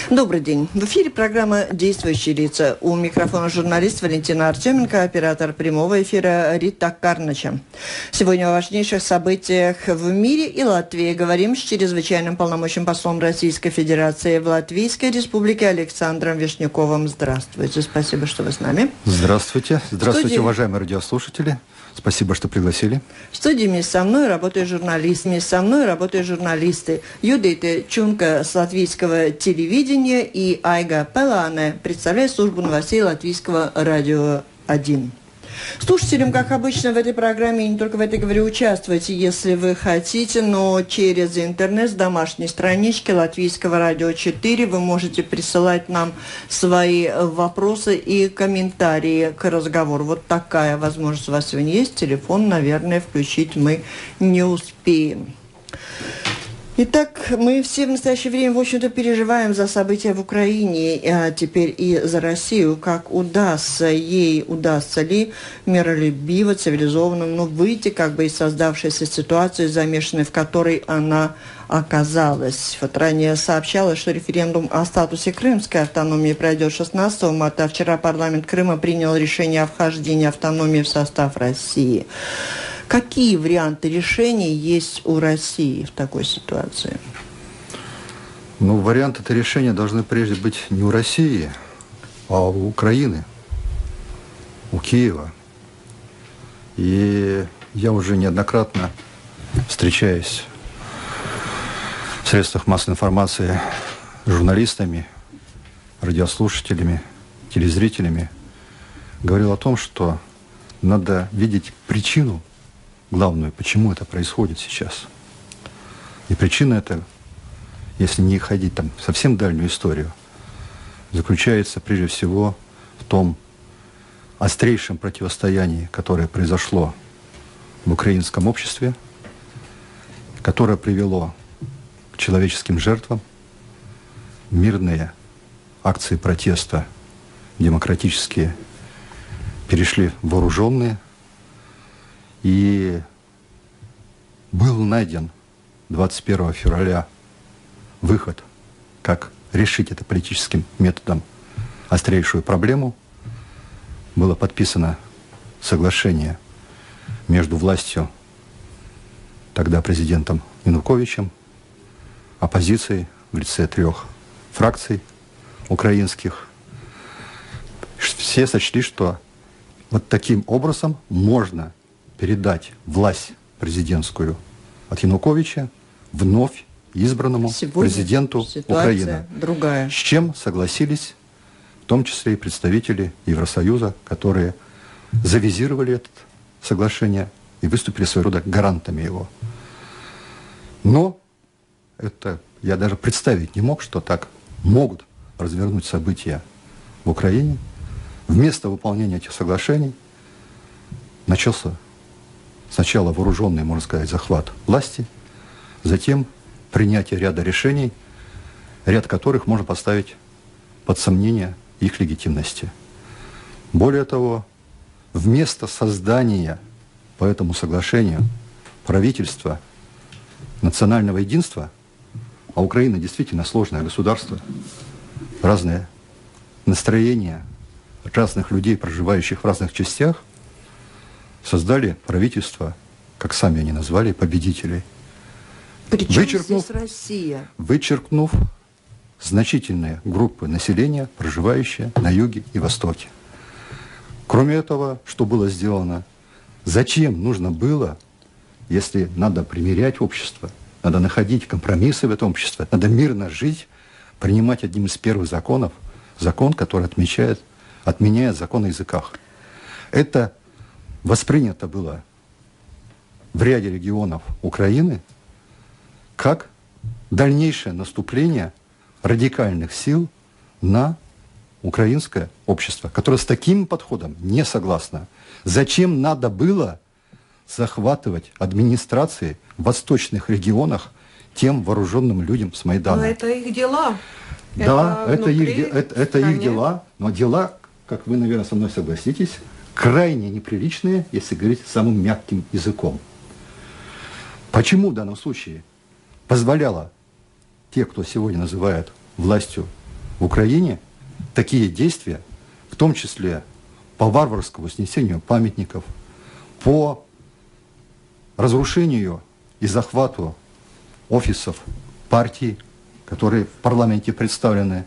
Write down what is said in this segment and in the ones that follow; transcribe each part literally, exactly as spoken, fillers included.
Добрый день. В эфире программа «Действующие лица». У микрофона журналист Валентина Артеменко, оператор прямого эфира Рита Карнача. Сегодня о важнейших событиях в мире и Латвии говорим с чрезвычайным полномочным послом Российской Федерации в Латвийской Республике Александром Вишняковым. Здравствуйте. Спасибо, что вы с нами. Здравствуйте. Здравствуйте, студии... уважаемые радиослушатели. Спасибо, что пригласили. В студии вместе со мной работают журналисты. Вместе со мной работают журналисты Юдита Чунка с латвийского телевидения и Айга Пелане, представляет службу новостей Латвийского радио один. Слушателям, как обычно, в этой программе, и не только в этой, говорю, участвуйте, если вы хотите, но через интернет с домашней странички Латвийского радио четыре вы можете присылать нам свои вопросы и комментарии к разговору. Вот такая возможность у вас сегодня есть. Телефон, наверное, включить мы не успеем. Итак, мы все в настоящее время, в общем-то, переживаем за события в Украине, а теперь и за Россию. Как удастся ей, удастся ли миролюбиво, цивилизованно, ну, выйти как бы из создавшейся ситуации, замешанной в которой она оказалась. Вот ранее сообщалось, что референдум о статусе крымской автономии пройдет шестнадцатого марта, а вчера парламент Крыма принял решение о вхождении автономии в состав России. Какие варианты решений есть у России в такой ситуации? Ну, варианты это решения должны прежде быть не у России, а у Украины, у Киева. И я уже неоднократно, встречаясь в средствах массовой информации с журналистами, радиослушателями, телезрителями, говорил о том, что надо видеть причину, главную, почему это происходит сейчас. И причина эта, если не ходить там совсем дальнюю историю, заключается прежде всего в том острейшем противостоянии, которое произошло в украинском обществе, которое привело к человеческим жертвам, мирные акции протеста, демократические, перешли в вооруженные. И был найден двадцать первого февраля выход, как решить это политическим методом острейшую проблему. Было подписано соглашение между властью, тогда президентом Януковичем, оппозицией в лице трех фракций украинских. Все сочли, что вот таким образом можно передать власть президентскую от Януковича вновь избранному Сегодня президенту Украины. Другая. С чем согласились в том числе и представители Евросоюза, которые завизировали это соглашение и выступили своего рода гарантами его. Но это я даже представить не мог, что так могут развернуть события в Украине. Вместо выполнения этих соглашений начался сначала вооруженный, можно сказать, захват власти, затем принятие ряда решений, ряд которых можно поставить под сомнение их легитимности. Более того, вместо создания по этому соглашению правительства национального единства, а Украина действительно сложное государство, разные настроения разных людей, проживающих в разных частях, создали правительство, как сами они назвали, победителей. Причем вычеркнув, здесь Россия? Вычеркнув значительные группы населения, проживающие на юге и востоке. Кроме этого, что было сделано? Зачем нужно было, если надо примирять общество, надо находить компромиссы в этом обществе, надо мирно жить, принимать одним из первых законов, закон, который отмечает, отменяет закон о языках. Это воспринято было в ряде регионов Украины как дальнейшее наступление радикальных сил на украинское общество, которое с таким подходом не согласно. Зачем надо было захватывать администрации в восточных регионах тем вооруженным людям с Майдана? Но это их дела. Да, это, это, их, это, это их дела, но дела, как вы, наверное, со мной согласитесь, крайне неприличные, если говорить самым мягким языком. Почему в данном случае позволяло те, кто сегодня называют властью в Украине такие действия, в том числе по варварскому снесению памятников, по разрушению и захвату офисов партий, которые в парламенте представлены,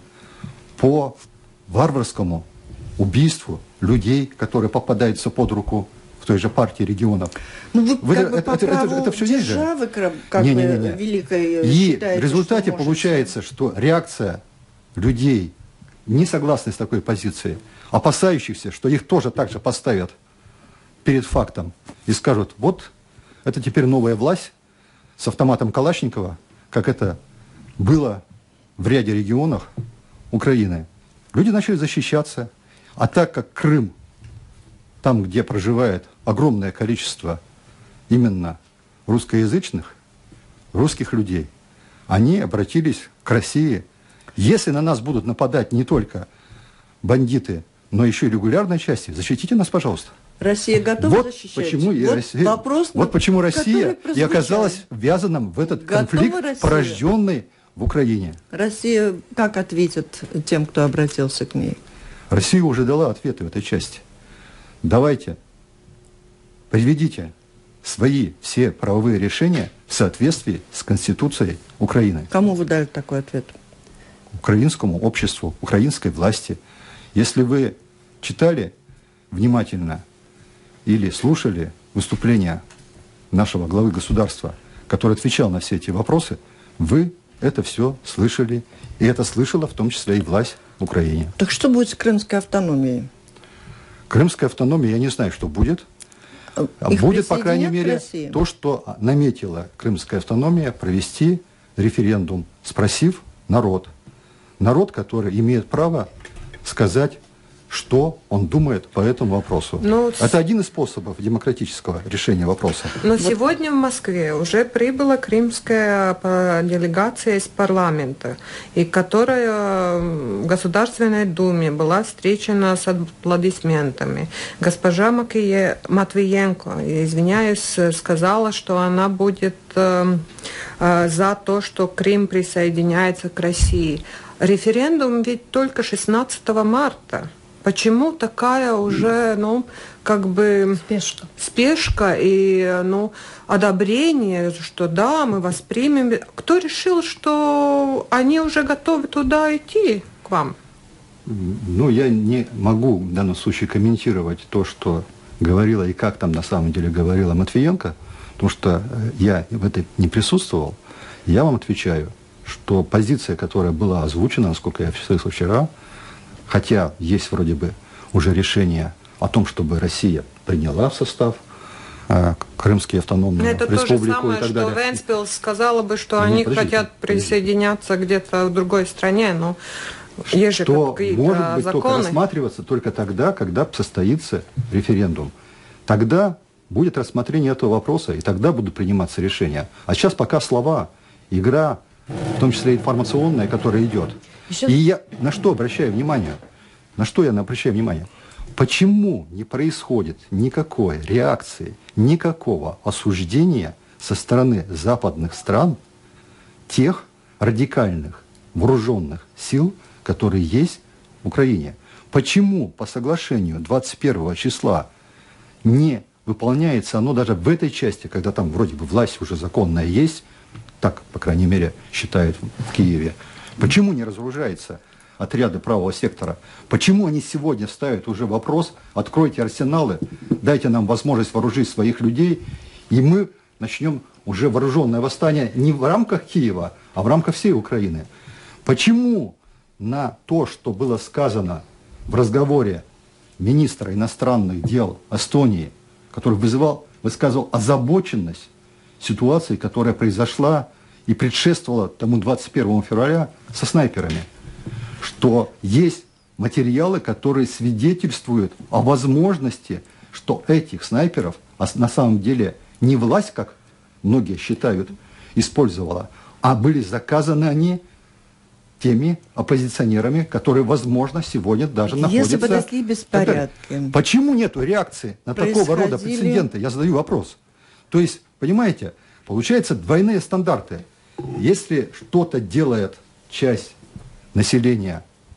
по варварскому убийству людей, которые попадаются под руку в той же партии регионов. Ну, вы, вы как это, бы это, по это, праву это, это все есть же? Державы, как не, бы, не, не, не. великой И считаете, в результате что может... получается, что реакция людей, не согласных с такой позицией, опасающихся, что их тоже так же поставят перед фактом и скажут, вот это теперь новая власть с автоматом Калашникова, как это было в ряде регионов Украины. Люди начали защищаться, а так как Крым, там, где проживает огромное количество именно русскоязычных, русских людей, они обратились к России. Если на нас будут нападать не только бандиты, но еще и регулярные части, защитите нас, пожалуйста. Россия готова вот защищать? Почему и вот Россия, вопрос, вот почему Россия и оказалась ввязанным в этот готова конфликт, Россия? порожденный в Украине. Россия как ответит тем, кто обратился к ней? Россия уже дала ответы в этой части. Давайте, приведите свои все правовые решения в соответствии с Конституцией Украины. Кому вы дали такой ответ? Украинскому обществу, украинской власти. Если вы читали внимательно или слушали выступления нашего главы государства, который отвечал на все эти вопросы, вы это все слышали. И это слышала в том числе и власть в Украине. Так что будет с крымской автономией? Крымская автономия, я не знаю, что будет. Их будет, по крайней мере, России? то, что наметила крымская автономия, провести референдум, спросив народ. Народ, который имеет право сказать, что он думает по этому вопросу. Ну, это один из способов демократического решения вопроса. Но вот. Сегодня в Москве уже прибыла крымская делегация из парламента, и которая в Государственной Думе была встречена с аплодисментами. Госпожа Макие... Матвиенко, извиняюсь, сказала, что она будет э, э, за то, что Крым присоединяется к России. Референдум ведь только шестнадцатого марта. Почему такая уже, ну, как бы... Спешка. Спешка и, ну, одобрение, что да, мы воспримем. Кто решил, что они уже готовы туда идти к вам? Ну, я не могу в данном случае комментировать то, что говорила и как там на самом деле говорила Матвиенко, потому что я в этом не присутствовал. Я вам отвечаю, что позиция, которая была озвучена, насколько я слышал вчера, хотя есть вроде бы уже решение о том, чтобы Россия приняла в состав э, Крымские автономные это республику то же самое, и так что далее. Венспилс сказала бы, что Нет, они подождите, хотят подождите. присоединяться где-то в другой стране, но есть же Что какие-то может быть законы. только рассматриваться только тогда, когда состоится референдум. Тогда будет рассмотрение этого вопроса, и тогда будут приниматься решения. А сейчас пока слова, игра, в том числе информационная, которая идет. Еще... И я на что обращаю внимание? На что я обращаю внимание? Почему не происходит никакой реакции, никакого осуждения со стороны западных стран тех радикальных вооруженных сил, которые есть в Украине? Почему по соглашению двадцать первого числа не выполняется оно даже в этой части, когда там вроде бы власть уже законная есть, так, по крайней мере, считают в Киеве? Почему не разоружается отряды правого сектора? Почему они сегодня ставят уже вопрос: откройте арсеналы, дайте нам возможность вооружить своих людей, и мы начнем уже вооруженное восстание не в рамках Киева, а в рамках всей Украины? Почему на то, что было сказано в разговоре министра иностранных дел Эстонии, который вызывал, высказывал озабоченность ситуации, которая произошла и предшествовала тому двадцать первому февраля со снайперами, что есть материалы, которые свидетельствуют о возможности, что этих снайперов, а на самом деле не власть, как многие считают, использовала, а были заказаны они теми оппозиционерами, которые, возможно, сегодня даже находятся... Если бы такие беспорядки... Почему нет реакции на такого рода прецеденты? Я задаю вопрос. То есть, понимаете, получается двойные стандарты. Если что-то делает часть населения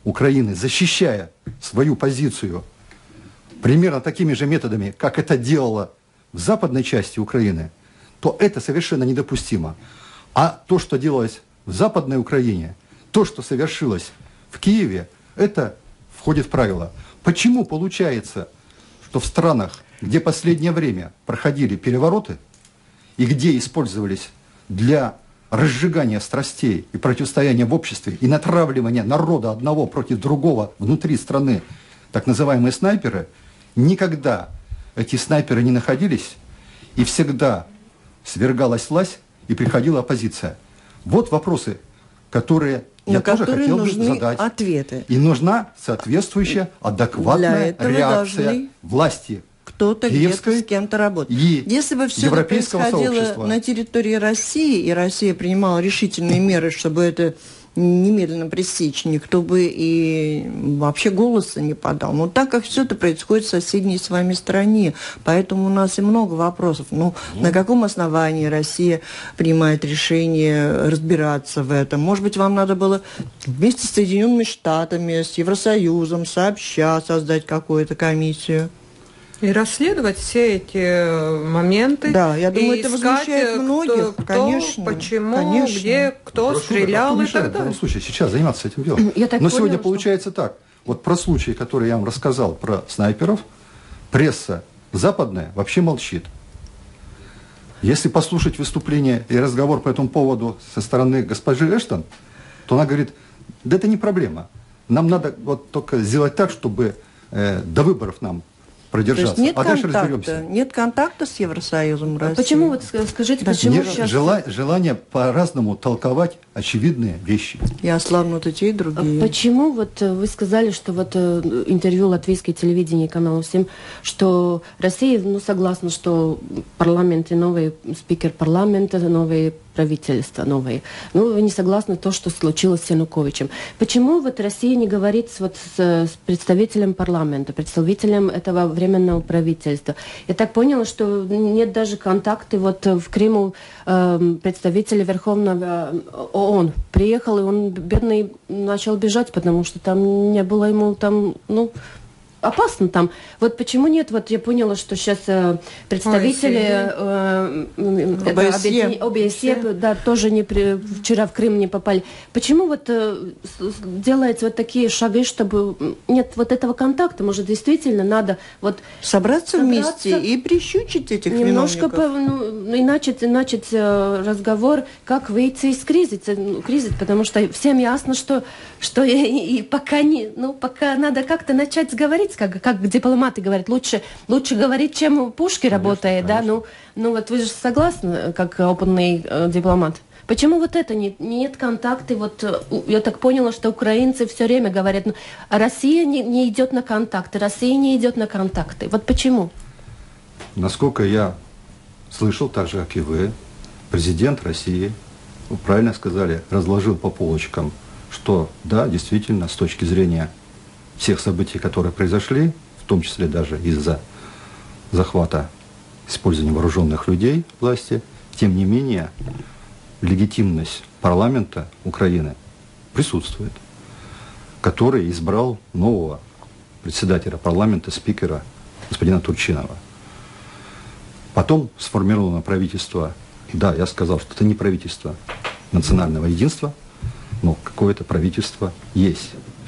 Украины, защищая свою позицию примерно такими же методами, как это делала в западной части Украины, то это совершенно недопустимо. А то, что делалось в Западной Украине, то, что совершилось в Киеве, это входит в правила. Почему получается, что в странах, где последнее время проходили перевороты и где использовались для разжигания страстей и противостояния в обществе и натравливания народа одного против другого внутри страны, так называемые снайперы, никогда эти снайперы не находились, и всегда свергалась власть и приходила оппозиция. Вот вопросы, которые я тоже хотел бы задать. Ответы. И нужна соответствующая адекватная реакция должны... власти. Кто-то где-то с кем-то работает. Если бы все это происходило сообщества. На территории России, и Россия принимала решительные меры, чтобы это немедленно пресечь, никто бы и вообще голоса не подал. Но так как все это происходит в соседней с вами стране, поэтому у нас и много вопросов. Ну, mm. на каком основании Россия принимает решение разбираться в этом? Может быть, вам надо было вместе с Соединенными Штатами, с Евросоюзом сообща создать какую-то комиссию? И расследовать все эти моменты. Да, я думаю, и это искать, возмущает многих, кто, конечно. Почему, конечно. где, кто Прошу, стрелял и так далее. В данном случае сейчас заниматься этим делом. Я так Но поняла, сегодня что... получается так. Вот про случай, который я вам рассказал, про снайперов, пресса западная вообще молчит. Если послушать выступление и разговор по этому поводу со стороны госпожи Эштон, то она говорит, да это не проблема. Нам надо вот только сделать так, чтобы э, до выборов нам продержаться. То есть нет а дальше контакта, разберемся. Нет контакта с Евросоюзом России. Почему, вот скажите, да. почему Нет, сейчас... Жела, желание по-разному толковать очевидные вещи. Я славнут и те, и другие. Почему вот вы сказали, что вот интервью латвийское телевидение канала семь, что Россия, ну, согласна, что парламент и новый спикер парламента, новые правительства новые. Ну, вы не согласны то, что случилось с Януковичем. Почему вот Россия не говорит с, вот, с, с представителем парламента, представителем этого временного правительства? Я так поняла, что нет даже контакта. Вот в Крыму э, представитель Верховного ООН приехал, и он, бедный, начал бежать, потому что там не было ему там, ну... опасно там. Вот почему нет? Вот я поняла, что сейчас э, представители э, э, ОБСЕ да, тоже не при, вчера в Крым не попали. Почему вот э, делаются вот такие шаги, чтобы нет вот этого контакта? Может, действительно надо вот собраться, собраться вместе и прищучить этих немножко виновников? Ну, и начать, начать э, разговор, как выйти из кризиса, ну, кризис, потому что всем ясно, что, что и, и пока не, ну, пока надо как-то начать говорить. Как, как дипломаты говорят, лучше, лучше говорить, чем пушки конечно, работает, конечно. Да? Ну, ну вот вы же согласны, как опытный э, дипломат? Почему вот это не, нет контакта? Вот я так поняла, что украинцы все время говорят, ну, Россия не, не идет на контакты, Россия не идет на контакты. Вот почему? Насколько я слышал, так же, как и вы, президент России, вы правильно сказали, разложил по полочкам, что да, действительно, с точки зрения всех событий, которые произошли, в том числе даже из-за захвата, использования вооруженных людей власти, тем не менее, легитимность парламента Украины присутствует, который избрал нового председателя парламента, спикера, господина Турчинова. Потом сформировано правительство, да, я сказал, что это не правительство национального единства, но какое-то правительство есть.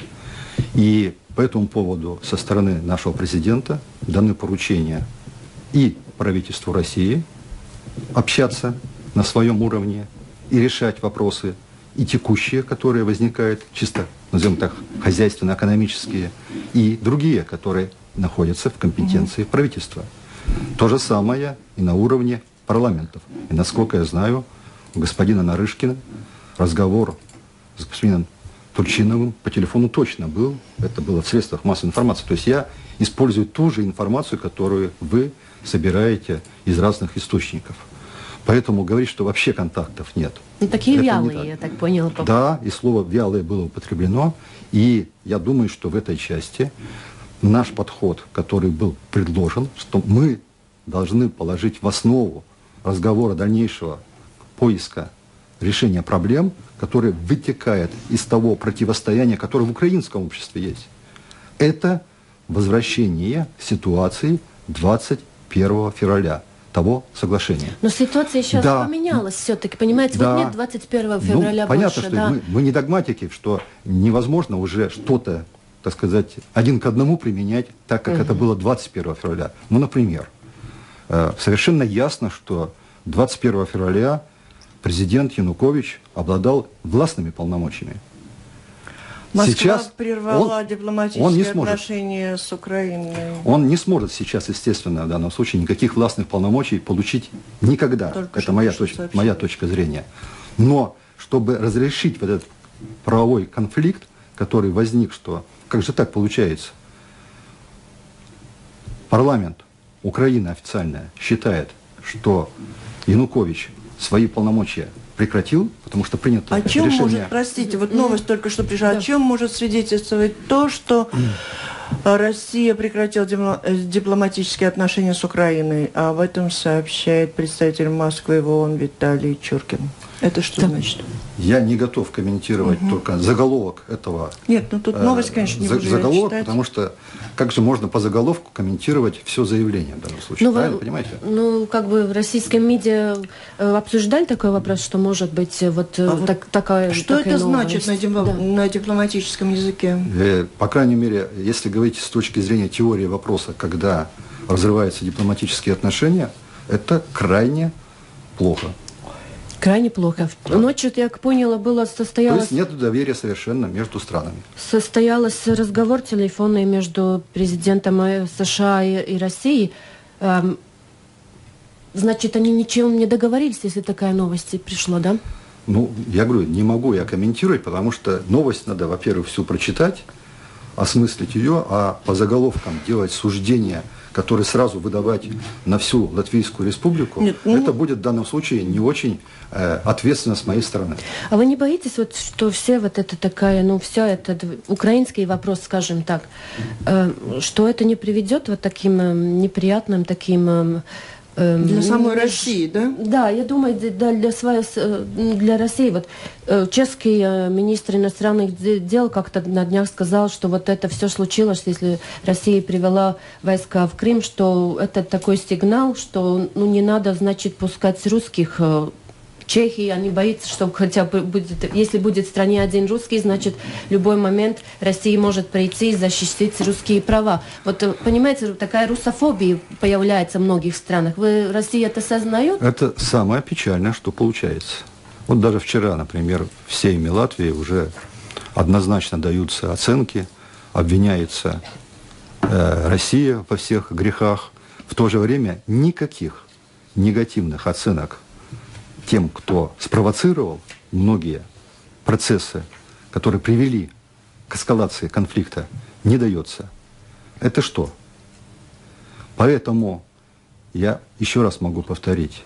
И по этому поводу со стороны нашего президента даны поручения и правительству России общаться на своем уровне и решать вопросы и текущие, которые возникают, чисто, назовем так, хозяйственно-экономические, и другие, которые находятся в компетенции mm-hmm. правительства. То же самое и на уровне парламентов. И насколько я знаю, у господина Нарышкина разговор с господином Турчиновым по телефону точно был. Это было в средствах массовой информации. То есть я использую ту же информацию, которую вы собираете из разных источников. Поэтому говорить, что вообще контактов нет. Ну, такие вялые, так. Я так поняла. Да, и слово «вялое» было употреблено. И я думаю, что в этой части наш подход, который был предложен, что мы должны положить в основу разговора дальнейшего поиска решения проблем который вытекает из того противостояния, которое в украинском обществе есть. Это возвращение ситуации двадцать первого февраля, того соглашения. Но ситуация сейчас да. поменялась все-таки, понимаете? Да. Вот нет двадцать первого февраля ну, понятно, больше. Что да. мы, мы не догматики, что невозможно уже что-то, так сказать, один к одному применять так, как угу. это было двадцать первого февраля. Ну, например, э, совершенно ясно, что двадцать первого февраля президент Янукович обладал властными полномочиями. Москва сейчас прервала он, дипломатические он не отношения с Украиной. Он не сможет сейчас, естественно, в данном случае никаких властных полномочий получить никогда. Только это моя, точ, моя точка зрения. Но чтобы разрешить вот этот правовой конфликт, который возник, что как же так получается? Парламент Украины официально считает, что Янукович свои полномочия прекратил, потому что принято О чем решение... может, простите, вот новость только что пришла, да. О чем может свидетельствовать то, что Россия прекратила дипломатические отношения с Украиной? А об этом сообщает представитель Москвы в ООН Виталий Чуркин. Это что да. значит? Я не готов комментировать угу. только заголовок этого. Нет, ну тут новость, конечно, не за, буду заголовок, читать. Потому что как же можно по заголовку комментировать все заявление в данном случае? Ну, правильно, вы, понимаете? Ну, как бы в российском медиа обсуждали такой вопрос, что может быть вот а так, вот такая Что такая это новость? значит на, дипл... да. на дипломатическом языке? Э, по крайней мере, если говорить с точки зрения теории вопроса, когда разрываются дипломатические отношения, это крайне плохо. Крайне плохо. Ночью, я как поняла, было состоялось... То есть нет доверия совершенно между странами. Состоялся разговор телефонный между президентом США и, и Россией. Эм, значит, они ничем не договорились, если такая новость пришла, да? Ну, я говорю, не могу я комментировать, потому что новость надо, во-первых, всю прочитать, осмыслить ее, а по заголовкам делать суждения, которые сразу выдавать на всю Латвийскую республику, Нет, ну... это будет в данном случае не очень э, ответственно с моей стороны. А вы не боитесь, вот, что все вот это такая, ну, все это украинский вопрос, скажем так, э, что это не приведет вот таким э, неприятным, таким... Э, Для самой России, да? Да, я думаю, для, для, своей, для России. Вот, чешский министр иностранных дел как-то на днях сказал, что вот это все случилось, если Россия привела войска в Крым, что это такой сигнал, что ну, не надо, значит, пускать русских Чехии, они боятся, что хотя бы будет, если будет в стране один русский, значит, в любой момент Россия может прийти и защитить русские права. Вот, понимаете, такая русофобия появляется в многих странах. Вы, Россия это осознает? Это самое печальное, что получается. Вот даже вчера, например, в Сейме Латвии уже однозначно даются оценки, обвиняется э, Россия во всех грехах. В то же время никаких негативных оценок тем, кто спровоцировал многие процессы, которые привели к эскалации конфликта, не дается. Это что? Поэтому я еще раз могу повторить,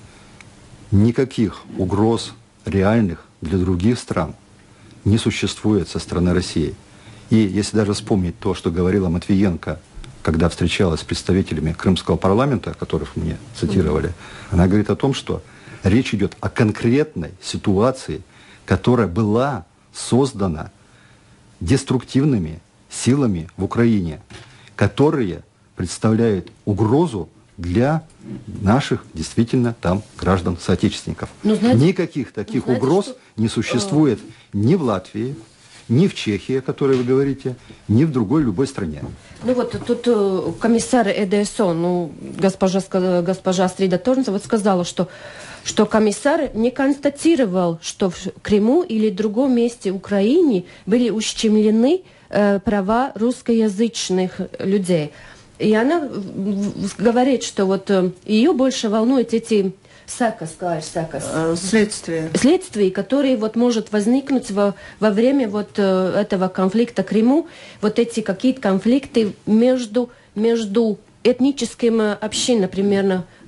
никаких угроз реальных для других стран не существует со стороны России. И если даже вспомнить то, что говорила Матвиенко, когда встречалась с представителями крымского парламента, которых мне цитировали, она говорит о том, что речь идет о конкретной ситуации, которая была создана деструктивными силами в Украине, которые представляют угрозу для наших действительно там граждан-соотечественников. Знаете, Никаких таких знаете, угроз что... не существует ни в Латвии, ни в Чехии, о которой вы говорите, ни в другой любой стране. Ну вот тут комиссар ЭДСО, ну, госпожа, госпожа Стрида Торнса вот сказала, что, что комиссар не констатировал, что в Крыму или в другом месте Украины были ущемлены э, права русскоязычных людей. И она говорит, что вот э, ее больше волнуют эти сакас, сакас. Следствие. Следствие, которые вот может возникнуть во, во время вот э, этого конфликта в Крыму, вот эти какие-то конфликты между, между этническими общинами, например,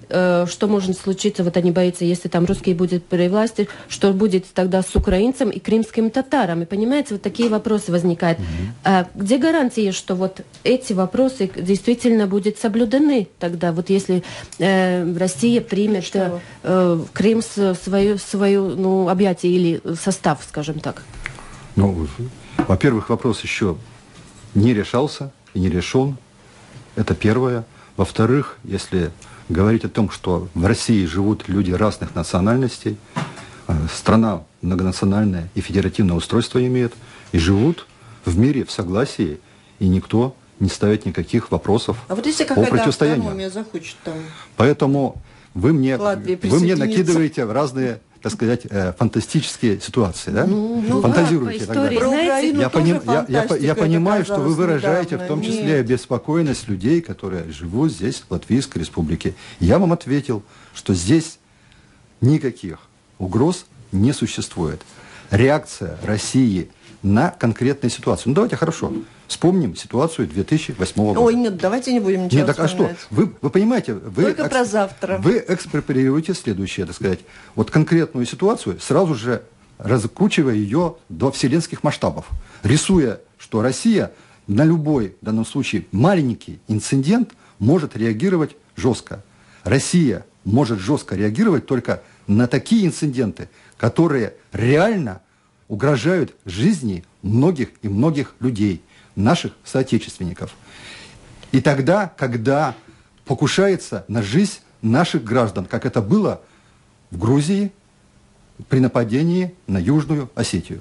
э, что может случиться, вот они боятся, если там русские будут при власти, что будет тогда с украинцем и крымским татарами, понимаете, вот такие вопросы возникают. Mm-hmm. А где гарантии, что вот эти вопросы действительно будут соблюдены тогда, вот если э, Россия примет э, э, Крым в свою, свою ну, объятие или состав, скажем так? Ну, во-первых, вопрос еще не решался и не решен. Это первое. Во-вторых, если говорить о том, что в России живут люди разных национальностей, страна многонациональная и федеративное устройство имеет, и живут в мире в согласии, и никто не ставит никаких вопросов а вот если о противостоянии. Захочет там... Поэтому вы мне, вы мне накидываете в разные, так сказать, э, фантастические ситуации, да? Ну, ну, фантазируете да, тогда. Знаете, я, поним, я, я, я понимаю, что вы выражаете недавно. В том числе Нет. обеспокоенность людей, которые живут здесь, в Латвийской Республике. Я вам ответил, что здесь никаких угроз не существует. Реакция России на конкретную ситуацию. Ну, давайте хорошо. Вспомним ситуацию две тысячи восьмого года. Ой, нет, давайте не будем ничего Нет, так а что? Вы, вы понимаете, вы, Только экс, про завтра. Вы экспроприируете следующее, так сказать, вот конкретную ситуацию, сразу же раскручивая ее до вселенских масштабов, рисуя, что Россия на любой, в данном случае, маленький инцидент может реагировать жестко. Россия может жестко реагировать только на такие инциденты, которые реально угрожают жизни многих и многих людей, наших соотечественников. И тогда, когда покушается на жизнь наших граждан, как это было в Грузии при нападении на Южную Осетию.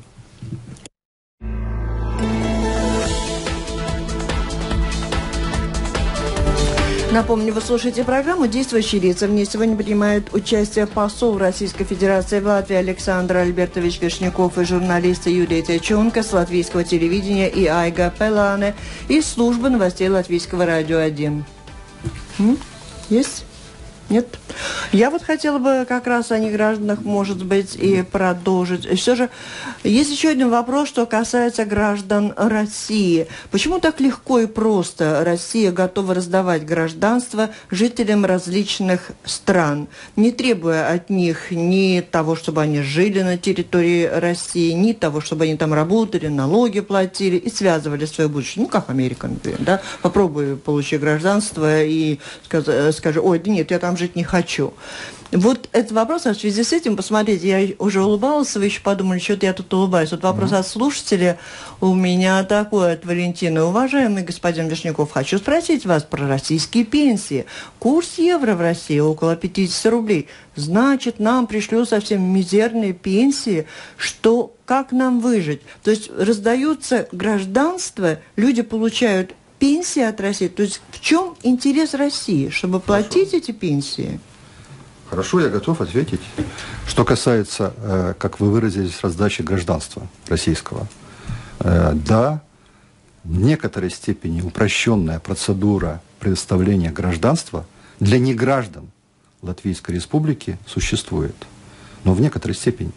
Напомню, вы слушаете программу «Действующие лица». В ней сегодня принимают участие посол Российской Федерации в Латвии Александр Альбертович Вишняков и журналисты Юлия Тячунка с латвийского телевидения и Айга Пелане из службы новостей Латвийского радио один. М? Есть? Нет? Я вот хотела бы как раз о негражданах, может быть, и продолжить. Все же есть еще один вопрос, что касается граждан России. Почему так легко и просто Россия готова раздавать гражданство жителям различных стран, не требуя от них ни того, чтобы они жили на территории России, ни того, чтобы они там работали, налоги платили и связывали свое будущее? Ну, как Америка, например, да? Попробуй получить гражданство и скажи, скажи, ой, да нет, я там жить не хочу. Вот этот вопрос, а в связи с этим, посмотрите, я уже улыбалась, вы еще подумали, что-то я тут улыбаюсь. Вот вопрос mm-hmm. от слушателя у меня такой от Валентины. Уважаемый господин Вишняков, хочу спросить вас про российские пенсии. Курс евро в России около пятьдесят рублей. Значит, нам пришлют совсем мизерные пенсии, что как нам выжить? То есть раздаются гражданства, люди получают пенсии от России. То есть в чем интерес России, чтобы платить Хорошо. Эти пенсии? Хорошо, я готов ответить. Что касается, э, как вы выразились, раздачи гражданства российского. Э, да, в некоторой степени упрощенная процедура предоставления гражданства для неграждан Латвийской Республики существует. Но в некоторой степени.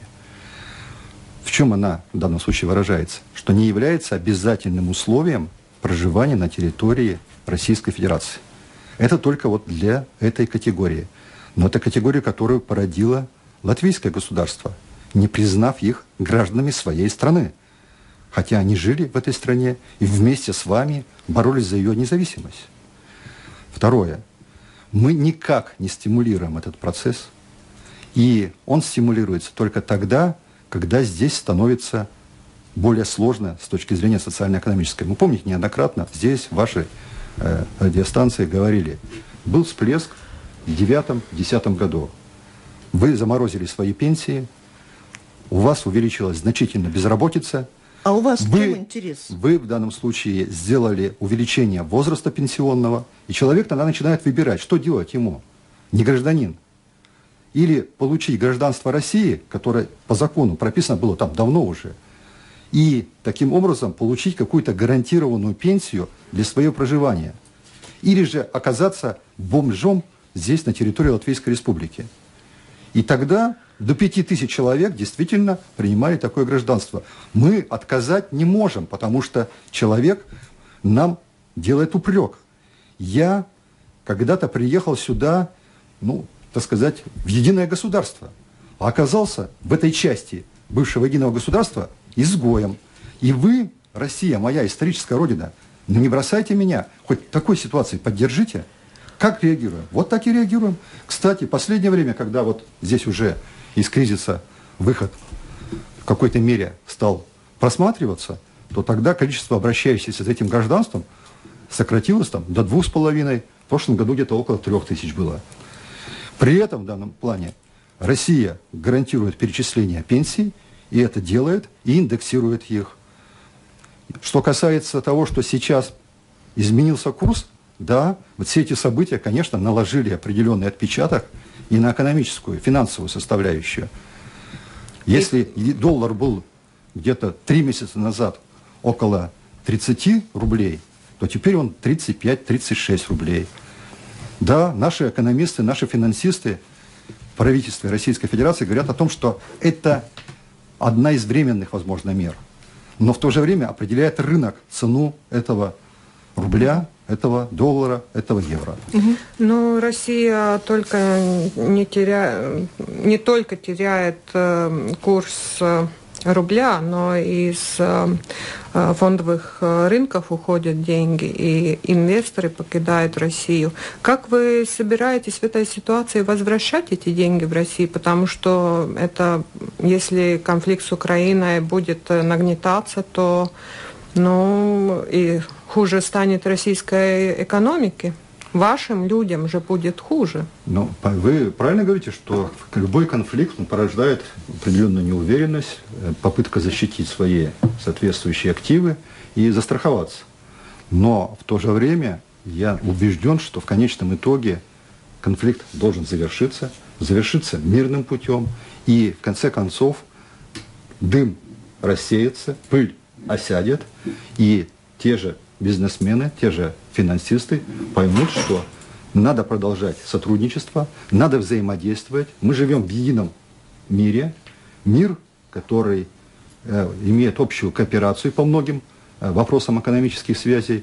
В чем она в данном случае выражается? Что не является обязательным условием проживания на территории Российской Федерации. Это только вот для этой категории. Но это категория, которую породило латвийское государство, не признав их гражданами своей страны. Хотя они жили в этой стране и вместе с вами боролись за ее независимость. Второе. Мы никак не стимулируем этот процесс. И он стимулируется только тогда, когда здесь становится более сложно с точки зрения социально-экономической. Вы помните, неоднократно здесь, в вашей э, радиостанции говорили, был всплеск в девятом-десятом году. Вы заморозили свои пенсии, у вас увеличилась значительно безработица. А у вас вы, в чем интерес? Вы в данном случае сделали увеличение возраста пенсионного, и человек тогда начинает выбирать, что делать ему, не гражданин. Или получить гражданство России, которое по закону прописано было там давно уже, и таким образом получить какую-то гарантированную пенсию для своего проживания. Или же оказаться бомжом здесь, на территории Латвийской Республики. И тогда до пяти тысяч человек действительно принимали такое гражданство. Мы отказать не можем, потому что человек нам делает упрек. Я когда-то приехал сюда ну, так сказать, в единое государство. А оказался в этой части бывшего единого государства изгоем. И вы, Россия, моя историческая родина, ну не бросайте меня, хоть в такой ситуации поддержите. Как реагируем? Вот так и реагируем. Кстати, в последнее время, когда вот здесь уже из кризиса выход в какой-то мере стал просматриваться, то тогда количество обращающихся с этим гражданством сократилось там до двух с половиной. В прошлом году где-то около трех тысяч было. При этом в данном плане Россия гарантирует перечисление пенсий, и это делает, и индексирует их. Что касается того, что сейчас изменился курс, да, вот все эти события, конечно, наложили определенный отпечаток и на экономическую, финансовую составляющую. Если доллар был где-то три месяца назад около тридцати рублей, то теперь он тридцать пять - тридцать шесть рублей. Да, наши экономисты, наши финансисты в правительстве Российской Федерации говорят о том, что это одна из временных, возможно, мер. Но в то же время определяет рынок цену этого рубля, этого доллара, этого евро. Угу. Ну, Россия только не, теря... не только теряет э, курс э, рубля, но и с э, фондовых рынков уходят деньги, и инвесторы покидают Россию. Как вы собираетесь в этой ситуации возвращать эти деньги в Россию? Потому что это, если конфликт с Украиной будет нагнетаться, то ну, и хуже станет российской экономике. Вашим людям же будет хуже. Ну, вы правильно говорите, что любой конфликт порождает определенную неуверенность, попытка защитить свои соответствующие активы и застраховаться. Но в то же время я убежден, что в конечном итоге конфликт должен завершиться, завершиться мирным путем, и в конце концов дым рассеется, пыль осядет, и те же бизнесмены, те же финансисты поймут, что надо продолжать сотрудничество, надо взаимодействовать. Мы живем в едином мире, мир, который э, имеет общую кооперацию по многим э, вопросам экономических связей,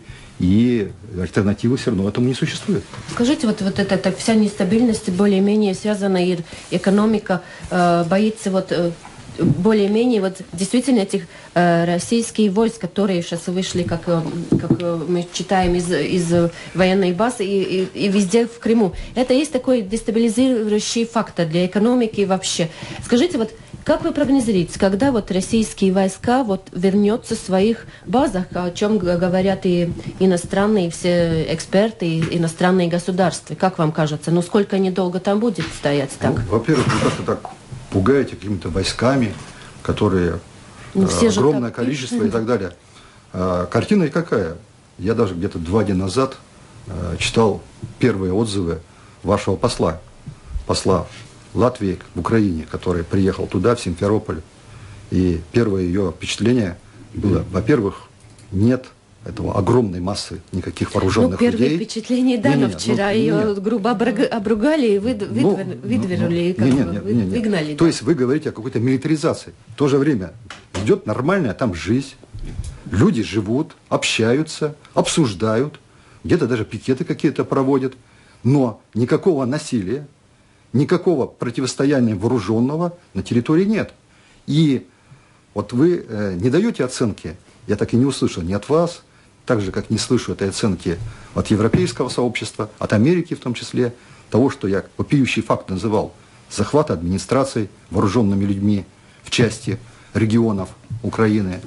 и альтернативы все равно этому не существует. Скажите, вот, вот эта вся нестабильность более-менее связана, и экономика э, боится вот... Э, более-менее вот действительно этих э, российских войск, которые сейчас вышли, как, э, как э, мы читаем, из, из военной базы и, и, и везде в Крыму. Это есть такой дестабилизирующий фактор для экономики вообще. Скажите, вот как вы прогнозируете, когда вот российские войска вот вернутся в своих базах, о чем говорят и иностранные все эксперты, и иностранные государства? Как вам кажется, ну сколько они долго там будет стоять так? Ну, во-первых, вы как-то так пугаете какими-то войсками, которые ну, э, огромное так... количество и так далее. А, картина и какая? Я даже где-то два дня назад э, читал первые отзывы вашего посла, посла Латвии в Украине, который приехал туда, в Симферополь. И первое ее впечатление было, во-первых, нет этого огромной массы никаких вооруженных ну, первые людей. впечатления, да, не, но не, вчера ну, ее не, грубо обругали и выд, ну, выдвинули, ну, ну, как бы, выгнали. То есть вы говорите о какой-то милитаризации. В то же время идет нормальная там жизнь, люди живут, общаются, обсуждают, где-то даже пикеты какие-то проводят, но никакого насилия, никакого противостояния вооруженного на территории нет. И вот вы э, не даете оценки, я так и не услышал ни от вас, так же, как не слышу этой оценки от европейского сообщества, от Америки в том числе, того, что я вопиющий факт называл захвата администрации вооруженными людьми в части регионов Украины.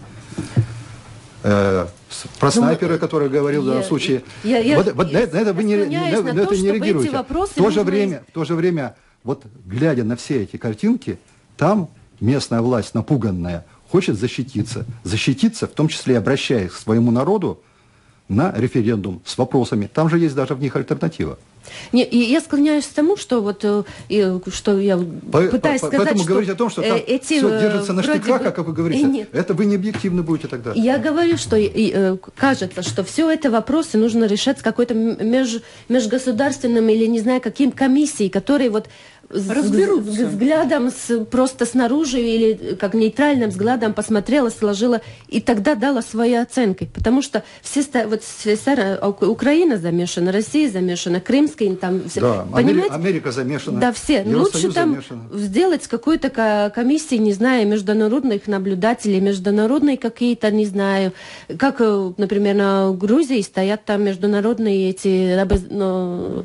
Э, про снайпера, который говорил я, в данном случае. Я, я, вот, я, вот я, на, на это вы не, на, на, на это не реагируете. В то, же время, в то же время, вот глядя на все эти картинки, там местная власть напуганная хочет защититься. Защититься, в том числе обращаясь к своему народу на референдум с вопросами. Там же есть даже в них альтернатива. Не, и я склоняюсь к тому, что вот и, что я по, пытаюсь по, сказать, поэтому что говорить о том, что там эти все держится на штыках, бы... как вы говорите, нет. это вы не объективны будете тогда. Я говорю, что и, кажется, что все это вопросы нужно решать с какой-то меж, межгосударственным или не знаю каким комиссией, которые вот разберутся. С, с взглядом с, просто снаружи или как нейтральным взглядом посмотрела, сложила и тогда дала свои оценки. Потому что все, вот, все, Украина замешана, Россия замешана, Крымская, там все. Да, понимаете? Америка замешана. Да, все. Лучше там замешана. Сделать какой-то комиссии, не знаю, международных наблюдателей, международные какие-то, не знаю, как, например, на Грузии стоят там международные эти ну,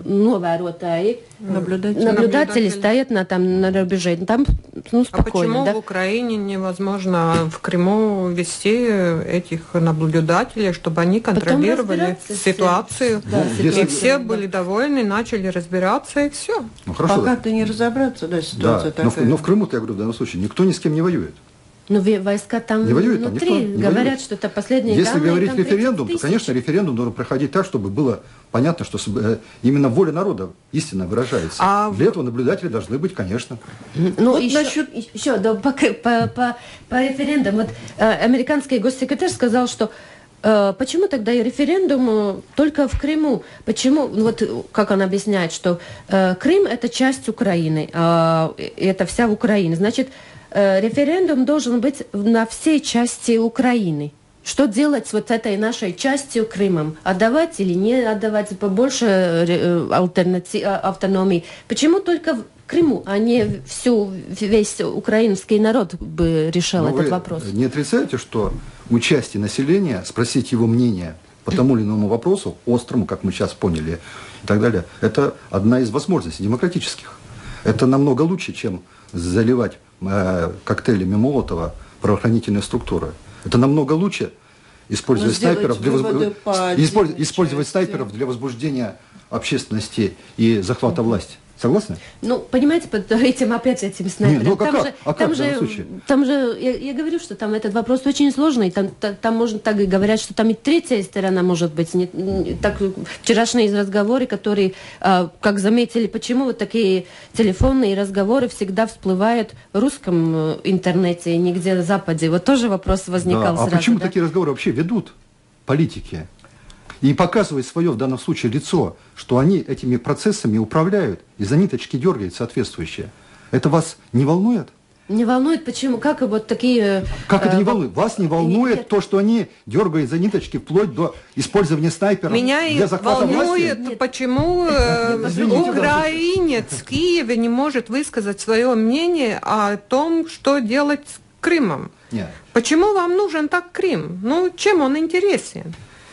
новые наблюдатели, наблюдатели стоят на, там, на рубеже. Там ну, спокойно. А почему да? в Украине невозможно в Крыму вести этих наблюдателей, чтобы они контролировали ситуацию? Да, и ситуацию, все да. были довольны, начали разбираться, и все. Ну, хорошо, пока-то не разобраться, да, ситуация да, такая. Но, но в Крыму-то, я говорю, в данном случае никто ни с кем не воюет. Ну, войска там не воюет, внутри там никто не говорят, воюет. что это последние Если данные, говорить там референдум, то, конечно, референдум должен проходить так, чтобы было понятно, что именно воля народа истинно выражается. А Для в... этого наблюдатели должны быть, конечно. Ну, вот еще, насчет... еще да, по, по, по, по референдуму. Вот, э, американский госсекретарь сказал, что э, почему тогда и референдум только в Крыму? Почему, вот как он объясняет, что э, Крым – это часть Украины, э, это вся Украина. Значит, референдум должен быть на всей части Украины. Что делать с вот этой нашей частью Крымом? Отдавать или не отдавать побольше альтернатив, автономии? Почему только в Крыму, а не всю, весь украинский народ бы решал Но этот вы вопрос? Не отрицаете, что участие населения, спросить его мнение по тому или иному вопросу, острому, как мы сейчас поняли, и так далее, это одна из возможностей демократических. Это намного лучше, чем заливать э, коктейлями Молотова правоохранительные структуры. Это намного лучше использовать снайперов для, возб... использовать, использовать снайперов для возбуждения общественности и захвата власти. Согласны? Ну, понимаете, под этим опять этим снайпером. Не, ну, там как, же, а там как же, там же я, я говорю, что там этот вопрос очень сложный. Там, там, там можно так и говорят, что там и третья сторона может быть. Не, не, так, вчерашние разговоры, которые, а, как заметили, почему вот такие телефонные разговоры всегда всплывают в русском интернете и нигде на Западе. Вот тоже вопрос возникал да, сразу. А почему да? такие разговоры вообще ведут политики? И показывают свое, в данном случае, лицо, что они этими процессами управляют, и за ниточки дергают соответствующие. Это вас не волнует? Не волнует, почему? Как вот такие... Как это не э, волнует? Вас не волнует нет. то, что они дергают за ниточки вплоть до использования снайперов Меня для захвата волнует, власти? почему э, Извините, украинец в Киеве не может высказать свое мнение о том, что делать с Крымом. Нет. Почему вам нужен так Крым? Ну, чем он интересен?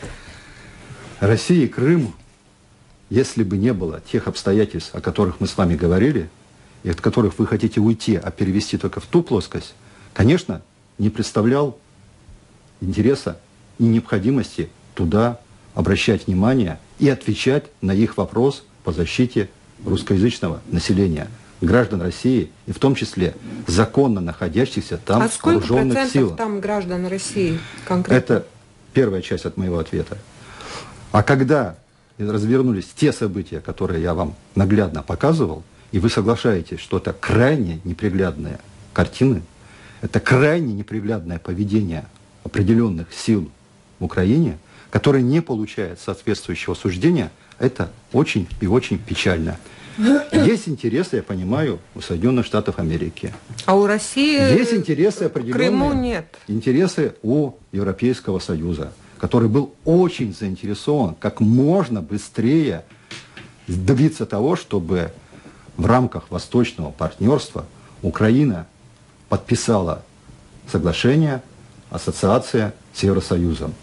Россия и Крым, если бы не было тех обстоятельств, о которых мы с вами говорили, и от которых вы хотите уйти, а перевести только в ту плоскость, конечно, не представлял интереса и необходимости туда обращать внимание и отвечать на их вопрос по защите русскоязычного населения, граждан России, и в том числе законно находящихся там а сколько вооруженных процентов сил. Там граждан России конкретно? Это первая часть от моего ответа. А когда развернулись те события, которые я вам наглядно показывал, и вы соглашаетесь, что это крайне неприглядные картины, это крайне неприглядное поведение определенных сил в Украине, которые не получают соответствующего суждения, это очень и очень печально. Есть интересы, я понимаю, у Соединенных Штатов Америки. А у России Есть интересы определенные. Крыму нет. Интересы у Европейского Союза, который был очень заинтересован как можно быстрее добиться того, чтобы в рамках восточного партнерства Украина подписала соглашение, ассоциация с Евросоюзом.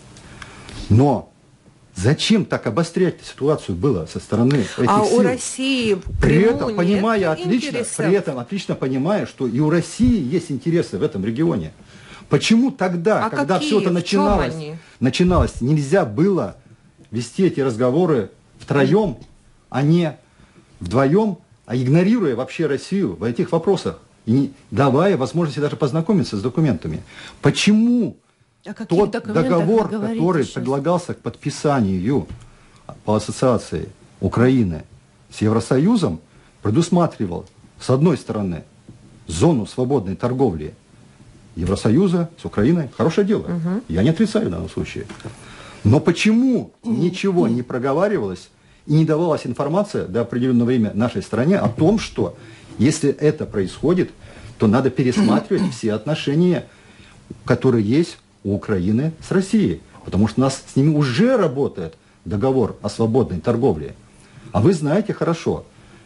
Но зачем так обострять ситуацию было со стороны этих а сил? У России в при Крыму этом, понимая нет отлично, интересов. при этом отлично понимая, что и у России есть интересы в этом регионе. Почему тогда, а когда какие? все это начиналось, начиналось, нельзя было вести эти разговоры втроем, а не вдвоем, а игнорируя вообще Россию в этих вопросах и не давая возможности даже познакомиться с документами? Почему тот договор, который сейчас предлагался к подписанию по ассоциации Украины с Евросоюзом, предусматривал, с одной стороны, зону свободной торговли Евросоюза с Украиной? Хорошее дело. Угу. Я не отрицаю в данном случае. Но почему ничего не проговаривалось и не давалась информация до определенного времени нашей стране о том, что Если это происходит, то надо пересматривать все отношения, которые есть у Украины с Россией. Потому что у нас с ними уже работает договор о свободной торговле. А вы знаете хорошо,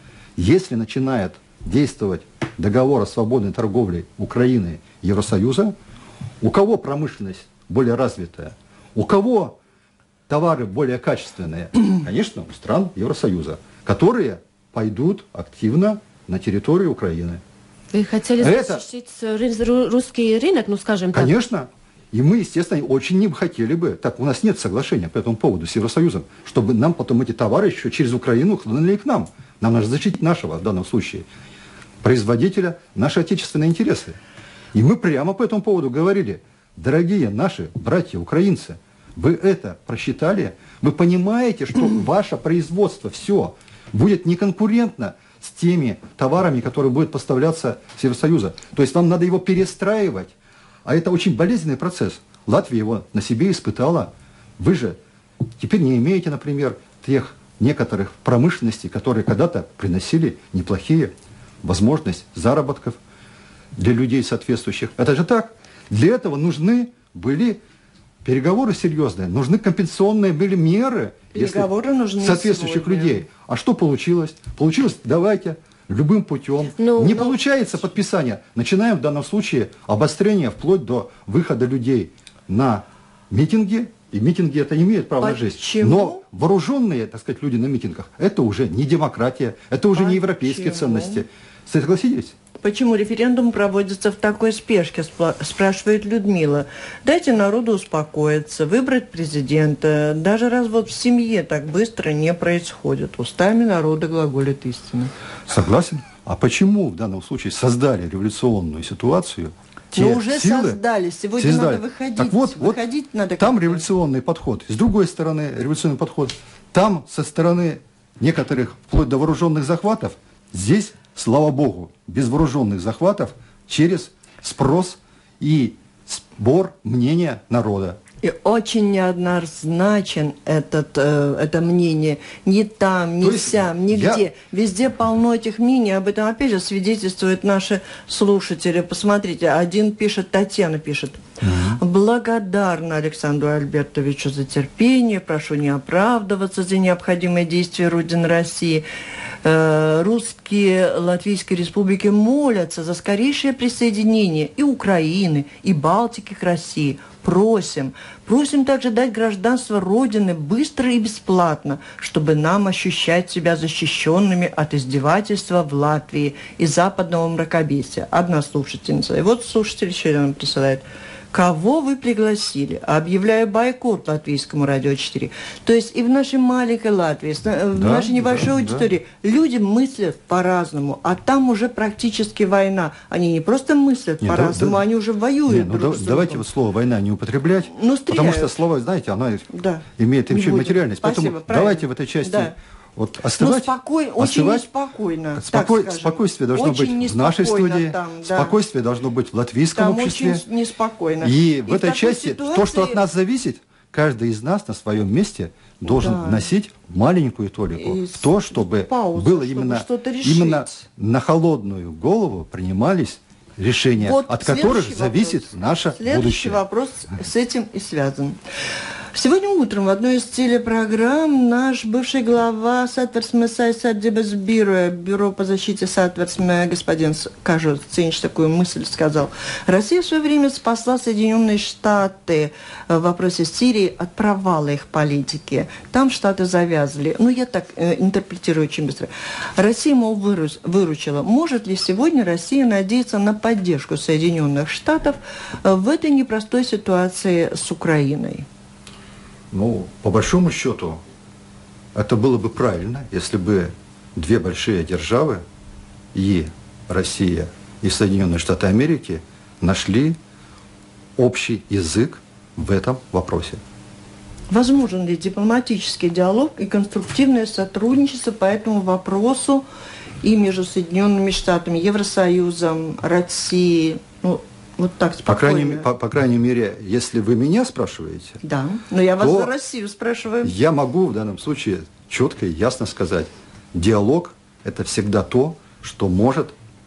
если начинает действовать договор о свободной торговле Украины и Евросоюза, у кого промышленность более развитая, у кого товары более качественные? Конечно, у стран Евросоюза, которые пойдут активно на территорию Украины. Вы хотели Это... защитить русский рынок, ну скажем так? Конечно. И мы, естественно, очень не хотели бы, так, у нас нет соглашения по этому поводу с Евросоюзом, чтобы нам потом эти товары еще через Украину хлынули к нам. Нам нужно защитить нашего, в данном случае, производителя, наши отечественные интересы. И мы прямо по этому поводу говорили: дорогие наши братья украинцы, вы это просчитали? Вы понимаете, что ваше производство все будет неконкурентно с теми товарами, которые будут поставляться с Евросоюза? То есть вам надо его перестраивать. А это очень болезненный процесс. Латвия его на себе испытала. Вы же теперь не имеете, например, тех некоторых промышленностей, которые когда-то приносили неплохие возможности заработков для людей соответствующих. Это же так. Для этого нужны были переговоры серьезные, нужны компенсационные были меры, переговоры если нужны соответствующих сегодня. людей. А что получилось? Получилось, давайте, любым путем. Ну, не ну... получается подписание. Начинаем в данном случае обострение вплоть до выхода людей на митинги. И митинги это имеют право на жизнь. Но вооруженные, так сказать, люди на митингах, это уже не демократия, это уже Почему? не европейские ценности. Согласитесь? Почему референдум проводится в такой спешке, спрашивает Людмила. Дайте народу успокоиться, выбрать президента. Даже развод в семье так быстро не происходит. Устами народа глаголит истина. Согласен. А почему в данном случае создали революционную ситуацию? Но уже силы создали. Сегодня создали. Надо выходить. Так вот, выходить вот надо там революционный подход. С другой стороны революционный подход. Там со стороны некоторых, вплоть до вооруженных захватов, здесь, слава богу, без вооруженных захватов, через спрос и сбор мнения народа. И очень неоднозначен этот, э, это мнение. Ни там, ни сям, нигде. Я... Везде полно этих мнений. Об этом, опять же, свидетельствуют наши слушатели. Посмотрите, один пишет, Татьяна пишет. Mm-hmm. Благодарна Александру Альбертовичу за терпение. Прошу не оправдываться за необходимые действия Родины России. Э, русские Латвийской Республики молятся за скорейшее присоединение и Украины, и Балтики к России. Просим, просим также дать гражданство Родины быстро и бесплатно, чтобы нам ощущать себя защищенными от издевательства в Латвии и западного мракобесия. Одна слушательница. И вот слушатель еще нам присылает. Кого вы пригласили? Объявляю бойкот Латвийскому радио четыре. То есть и в нашей маленькой Латвии, в да, нашей небольшой да, аудитории да. люди мыслят по-разному, а там уже практически война. Они не просто мыслят не, по-разному, да, они уже воюют. Не, ну, да, давайте вот слово «война» не употреблять, ну, потому что слово, знаете, оно да. имеет еще материальность. Спасибо, Поэтому правильно. давайте в этой части... Да. Вот остывать, ну, спокой, очень неспокойно. Спокой, спокойствие должно очень быть в нашей студии, там, да. спокойствие должно быть в латвийском там обществе. Очень неспокойно. И, и в этой части ситуации... то, что от нас зависит, каждый из нас на своем месте должен да. вносить маленькую толику и в то, чтобы паузу, было именно, чтобы именно на холодную голову принимались решения, вот от которых вопрос. зависит наше следующий будущее. Следующий вопрос с этим и связан. Сегодня утром в одной из телепрограмм наш бывший глава Сатверсме Сайсаддебес бюро, бюро по защите Сатверсме, господин Кажу Цинч, такую мысль сказал. Россия в свое время спасла Соединенные Штаты в вопросе Сирии от провала их политики. Там Штаты завязли. Ну, я так э, интерпретирую очень быстро. Россия, мол, выру- выручила. Может ли сегодня Россия надеяться на поддержку Соединенных Штатов в этой непростой ситуации с Украиной? Ну, по большому счету, это было бы правильно, если бы две большие державы, и Россия, и Соединенные Штаты Америки, нашли общий язык в этом вопросе. Возможен ли дипломатический диалог и конструктивное сотрудничество по этому вопросу и между Соединенными Штатами, Евросоюзом, Россией? Ну, Вот так спокойно. По крайней, по, по крайней мере, если вы меня спрашиваете, да, но я вас за Россию спрашиваю. Я могу в данном случае четко и ясно сказать, диалог – это всегда то, что может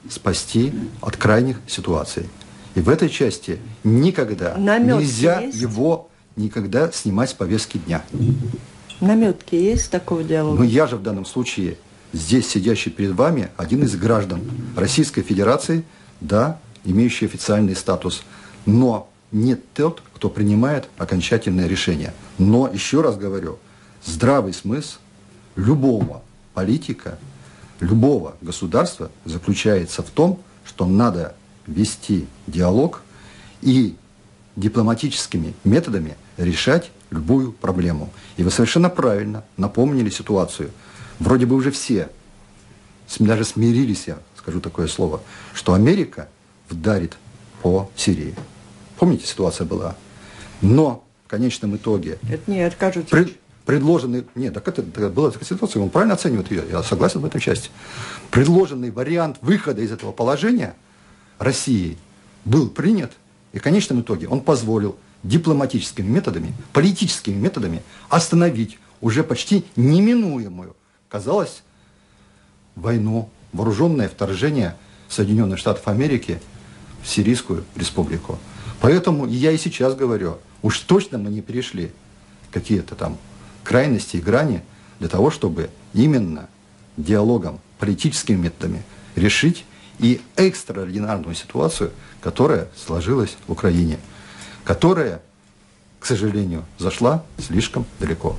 спасти от крайних ситуаций. И в этой части никогда Намётки нельзя есть? его никогда снимать с повестки дня. Наметки есть такого диалога? Но я же в данном случае, здесь сидящий перед вами, один из граждан Российской Федерации, да, имеющий официальный статус, но не тот, кто принимает окончательное решение. Но, еще раз говорю, здравый смысл любого политика, любого государства заключается в том, что надо вести диалог и дипломатическими методами решать любую проблему. И вы совершенно правильно напомнили ситуацию. Вроде бы уже все даже смирились, я скажу такое слово, что Америка вдарит по Сирии. Помните, ситуация была? Но в конечном итоге... Это не откажутся. Пред, предложенный... Нет, так это, это была такая ситуация, он правильно оценивает ее, я согласен в этой части. Предложенный вариант выхода из этого положения России был принят, и в конечном итоге он позволил дипломатическими методами, политическими методами остановить уже почти неминуемую, казалось, войну, вооруженное вторжение Соединенных Штатов Америки в Сирийскую республику. Поэтому я и сейчас говорю, уж точно мы не перешли какие-то там крайности и грани для того, чтобы именно диалогом, политическими методами решить и экстраординарную ситуацию, которая сложилась в Украине, которая, к сожалению, зашла слишком далеко.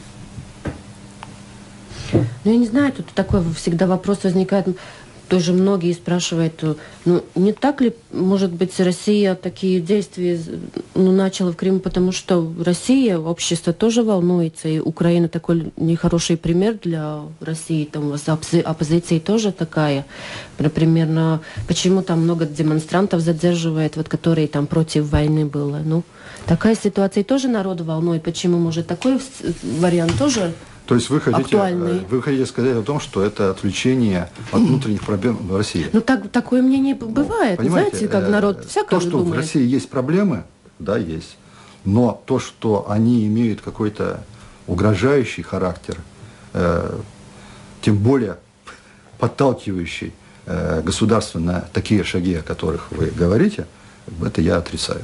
Ну, я не знаю, тут такой всегда вопрос возникает, тоже многие спрашивают, ну, не так ли, может быть, Россия такие действия ну, начала в Крыму, потому что Россия, общество тоже волнуется, и Украина такой нехороший пример для России, там у вас оппози- оппозиция тоже такая, примерно, почему там много демонстрантов задерживает, вот, которые там против войны было, ну, такая ситуация тоже народу волнует, почему, может, такой вариант тоже... То есть вы хотите, актуальный. вы хотите сказать о том, что это отвлечение от внутренних проблем в России? Ну, так, такое мнение бывает. Ну, знаете, как народ всякое то, что думает. в России есть проблемы, да, есть. Но то, что они имеют какой-то угрожающий характер, э, тем более подталкивающий э, государство на такие шаги, о которых вы говорите, это я отрицаю.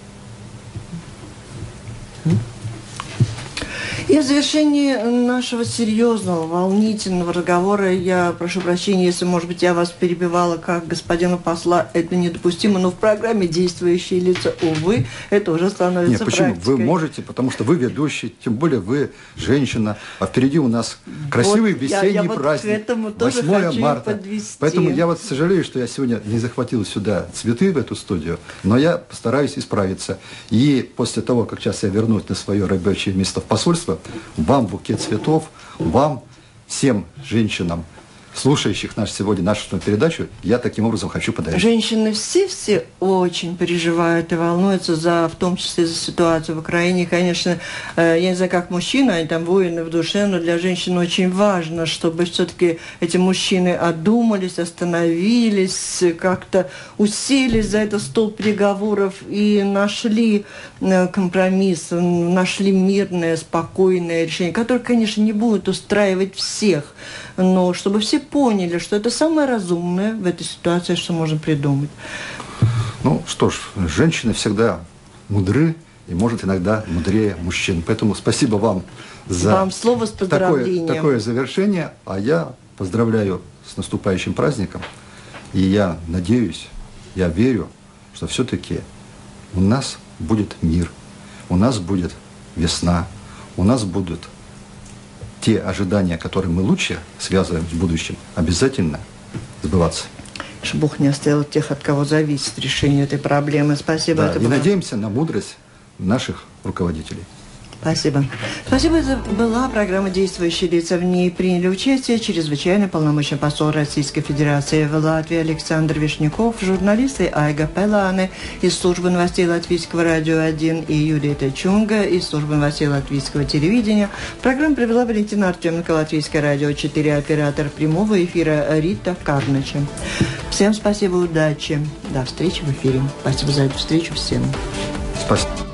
И в завершении нашего серьезного, волнительного разговора, я прошу прощения, если, может быть, я вас перебивала как господина посла, это недопустимо, но в программе «Действующие лица», увы, это уже становится Нет, почему? практикой. Вы можете, потому что вы ведущий, тем более вы женщина, а впереди у нас красивый вот весенний я, я вот праздник, к этому тоже восьмое хочу марта. подвести. Поэтому я вот сожалею, что я сегодня не захватил сюда цветы в эту студию, но я постараюсь исправиться. И после того, как сейчас я вернусь на свое рабочее место в посольство, вам букет цветов, вам, всем женщинам, слушающих наш сегодня нашу передачу, я таким образом хочу подарить. Женщины все-все очень переживают и волнуются, за, в том числе за ситуацию в Украине. Конечно, я не знаю, как мужчины, они там воины в душе, но для женщин очень важно, чтобы все-таки эти мужчины одумались, остановились, как-то уселись за этот стол переговоров и нашли компромисс, нашли мирное, спокойное решение, которое, конечно, не будет устраивать всех, но чтобы все поняли, что это самое разумное в этой ситуации, что можно придумать. Ну что ж, женщины всегда мудры и, может, иногда мудрее мужчин. Поэтому спасибо вам за вам слово с поздравлением. Такое, такое завершение. А я поздравляю с наступающим праздником. И я надеюсь, я верю, что все-таки у нас будет мир, у нас будет весна, у нас будут те ожидания, которые мы лучше связываем с будущим, обязательно сбываться. Чтобы Бог не оставил тех, от кого зависит решение этой проблемы. Спасибо. Да, это и было... надеемся на мудрость наших руководителей. Спасибо. Спасибо. Это была программа «Действующие лица». В ней приняли участие чрезвычайно полномочный посол Российской Федерации в Латвии Александр Вишняков, журналисты Айга Пелане из службы новостей Латвийского радио один и Юлия Течунга из службы новостей Латвийского телевидения. Программу провела Валентина Артеменко, Латвийское радио четыре, оператор прямого эфира Рита Карнача. Всем спасибо, удачи. До встречи в эфире. Спасибо за эту встречу всем. Спасибо.